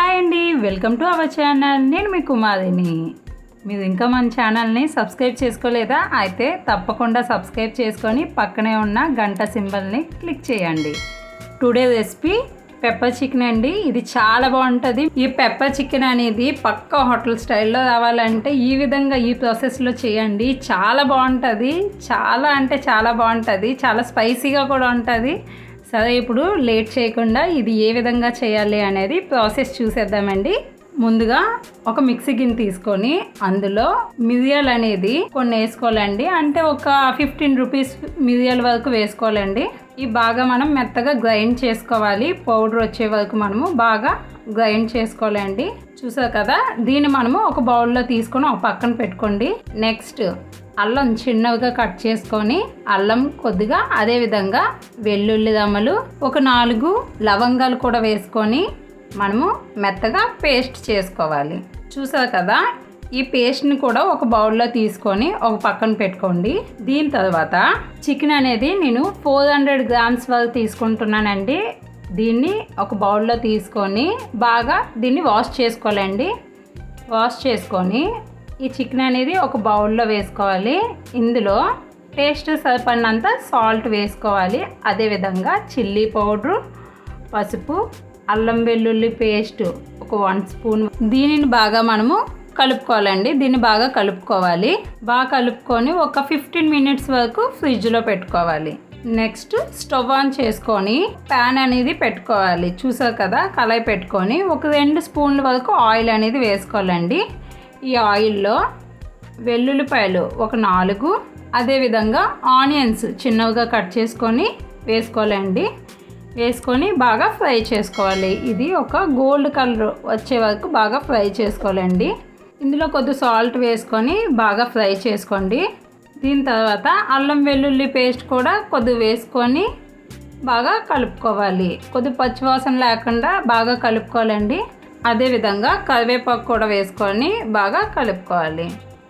Hi అండి, welcome to our channel. నేను మీ కుమారిని. మీరు ఇంకా మన ఛానల్ని సబ్స్క్రైబ్ చేసుకోలేదా? అయితే తప్పకుండా సబ్స్క్రైబ్ చేసుకొని పక్కనే ఉన్న గంట సింబల్ని క్లిక్ చేయండి. టుడే రెసిపీ పెప్పర్ చికెన్ అండి. ఇది చాలా బాగుంటుంది. ఈ పెప్పర్ చికెన్ అనేది పక్కా హోటల్ స్టైల్లో రావాలంటే ఈ విధంగా ఈ ప్రాసెస్లో చేయండి. చాలా బాగుంటుంది. చాలా అంటే చాలా బాగుంటుంది. చాలా స్పైసీగా కూడా ఉంటుంది. సరే, ఇప్పుడు లేట్ చేయకుండా ఇది ఏ విధంగా చేయాలి అనేది ప్రాసెస్ చూసేద్దామండి. ముందుగా ఒక మిక్సీ గిన్నె తీసుకొని అందులో మిరియాలు అనేది కొన్ని వేసుకోవాలండి. అంటే ఒక 15 రూపీస్ మిరియాల వరకు వేసుకోవాలండి. ఈ బాగా మనం మెత్తగా గ్రైండ్ చేసుకోవాలి. పౌడర్ వచ్చే వరకు మనము బాగా గ్రైండ్ చేసుకోవాలండి. చూసారు కదా, దీన్ని మనము ఒక బౌల్లో తీసుకొని ఒక పక్కన పెట్టుకోండి. నెక్స్ట్ అల్లం చిన్నవిగా కట్ చేసుకొని అల్లం కొద్దిగా, అదేవిధంగా వెల్లుల్లి దమ్మలు, ఒక 4 లవంగాలు కూడా వేసుకొని మనము మెత్తగా పేస్ట్ చేసుకోవాలి. చూసారు కదా, ఈ పేస్ట్ని కూడా ఒక బౌల్లో తీసుకొని ఒక పక్కన పెట్టుకోండి. దీని తర్వాత చికెన్ అనేది నేను 400 గ్రామ్స్ వరకు తీసుకుంటున్నానండి. దీన్ని ఒక బౌల్లో తీసుకొని బాగా దీన్ని వాష్ చేసుకోవాలండి. వాష్ చేసుకొని ఈ చికెన్ అనేది ఒక బౌల్లో వేసుకోవాలి. ఇందులో టేస్ట్ సరిపడినంత సాల్ట్ వేసుకోవాలి. అదేవిధంగా చిల్లీ పౌడరు, పసుపు, అల్లం వెల్లుల్లి పేస్ట్ ఒక 1 స్పూన్. దీనిని బాగా మనము కలుపుకోవాలండి. దీన్ని బాగా కలుపుకోవాలి. బాగా కలుపుకొని ఒక 15 మినిట్స్ వరకు ఫ్రిడ్జ్లో పెట్టుకోవాలి. నెక్స్ట్ స్టవ్ ఆన్ చేసుకొని ప్యాన్ అనేది పెట్టుకోవాలి. చూసారు కదా, కళాయి పెట్టుకొని ఒక 2 స్పూన్ల వరకు ఆయిల్ అనేది వేసుకోవాలండి. ఈ ఆయిల్లో వెల్లుల్లిపాయలు ఒక 4, అదేవిధంగా ఆనియన్స్ చిన్నవిగా కట్ చేసుకొని వేసుకోవాలండి. వేసుకొని బాగా ఫ్రై చేసుకోవాలి. ఇది ఒక గోల్డ్ కలర్ వచ్చే వరకు బాగా ఫ్రై చేసుకోవాలండి. ఇందులో కొద్ది సాల్ట్ వేసుకొని బాగా ఫ్రై చేసుకోండి. దీని తర్వాత అల్లం వెల్లుల్లి పేస్ట్ కూడా కొద్ది వేసుకొని బాగా కలుపుకోవాలి. కొద్ది పచ్చివాసన లేకుండా బాగా కలుపుకోవాలండి. అదేవిధంగా కరివేపాకు కూడా వేసుకొని బాగా కలుపుకోవాలి.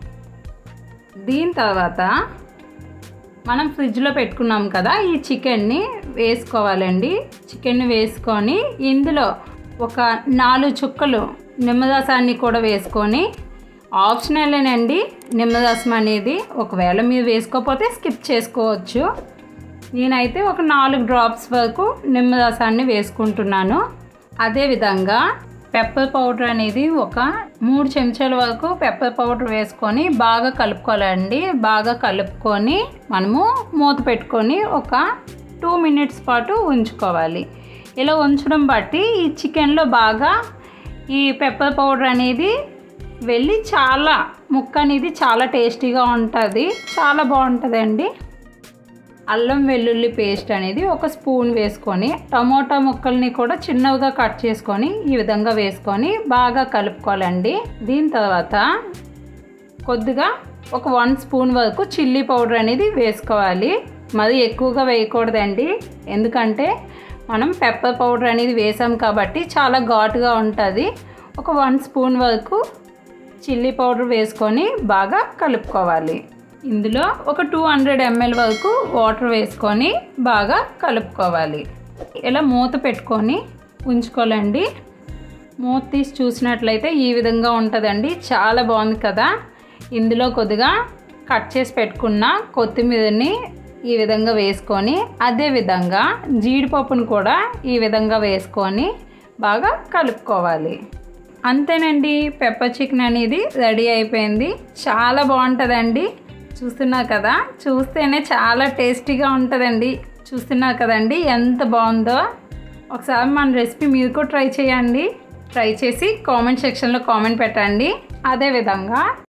దీని తర్వాత మనం ఫ్రిడ్జ్లో పెట్టుకున్నాం కదా, ఈ చికెన్ని వేసుకోవాలండి. చికెన్ని వేసుకొని ఇందులో ఒక 4 చుక్కలు నిమ్మరసాన్ని కూడా వేసుకొని, ఆప్షనలేనండి నిమ్మరసం అనేది. ఒకవేళ మీరు వేసుకోకపోతే స్కిప్ చేసుకోవచ్చు. నేనైతే ఒక 4 డ్రాప్స్ వరకు నిమ్మరసాన్ని వేసుకుంటున్నాను. అదేవిధంగా పెప్పర్ పౌడర్ అనేది ఒక 3 చెంచాల వరకు పెప్పర్ పౌడర్ వేసుకొని బాగా కలుపుకోవాలండి. బాగా కలుపుకొని మనము మూత పెట్టుకొని ఒక 2 మినిట్స్ పాటు ఉంచుకోవాలి. ఇలా ఉంచడం బట్టి ఈ చికెన్లో బాగా ఈ పెప్పర్ పౌడర్ అనేది వెళ్ళి చాలా ముక్క అనేది చాలా టేస్టీగా ఉంటుంది. చాలా బాగుంటుందండి. అల్లం వెల్లుల్లి పేస్ట్ అనేది ఒక స్పూన్ వేసుకొని, టమోటా ముక్కల్ని కూడా చిన్నవిగా కట్ చేసుకొని ఈ విధంగా వేసుకొని బాగా కలుపుకోవాలండి. దీని తర్వాత కొద్దిగా ఒక 1 స్పూన్ వరకు చిల్లీ పౌడర్ అనేది వేసుకోవాలి. మరి ఎక్కువగా వేయకూడదండి, ఎందుకంటే మనం పెప్పర్ పౌడర్ అనేది వేసాం కాబట్టి చాలా ఘాటుగా ఉంటుంది. ఒక 1 స్పూన్ వరకు చిల్లీ పౌడర్ వేసుకొని బాగా కలుపుకోవాలి. ఇందులో ఒక 200 ml వరకు వాటర్ వేసుకొని బాగా కలుపుకోవాలి. ఇలా మూత పెట్టుకొని ఉంచుకోవాలండి. మూత తీసి చూసినట్లయితే ఈ విధంగా ఉంటుందండి. చాలా బాగుంది కదా. ఇందులో కొద్దిగా కట్ చేసి పెట్టుకున్న కొత్తిమీరని ఈ విధంగా వేసుకొని, అదేవిధంగా జీడిపప్పును కూడా ఈ విధంగా వేసుకొని బాగా కలుపుకోవాలి. అంతేనండి, పెప్పర్ చికెన్ అనేది రెడీ అయిపోయింది. చాలా బాగుంటుందండి. చూస్తున్నారు కదా, చూస్తేనే చాలా టేస్టీగా ఉంటుందండి. చూస్తున్నారు కదండి ఎంత బాగుందో. ఒకసారి మన రెసిపీ మీరు కూడా ట్రై చేయండి. ట్రై చేసి కామెంట్ సెక్షన్లో కామెంట్ పెట్టండి. అదేవిధంగా